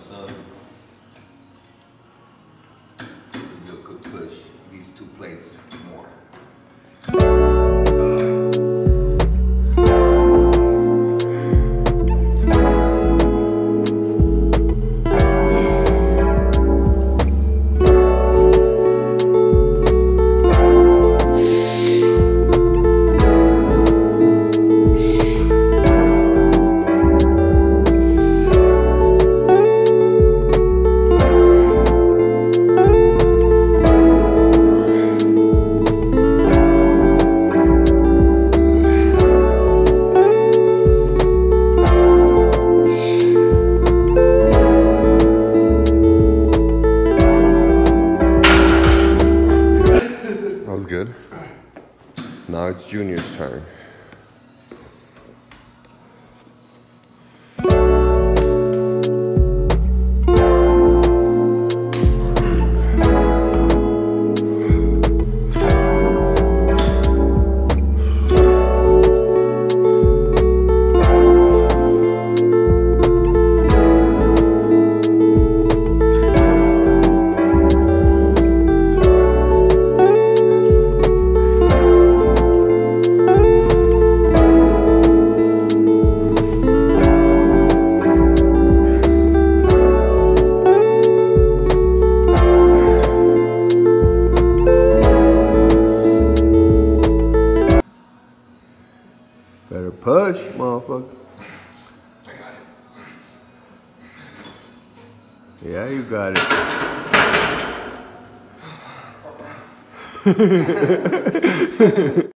So this will be a good push. These 2 plates more. That was good. Now it's Junior's turn. Better push, motherfucker. Yeah, you got it.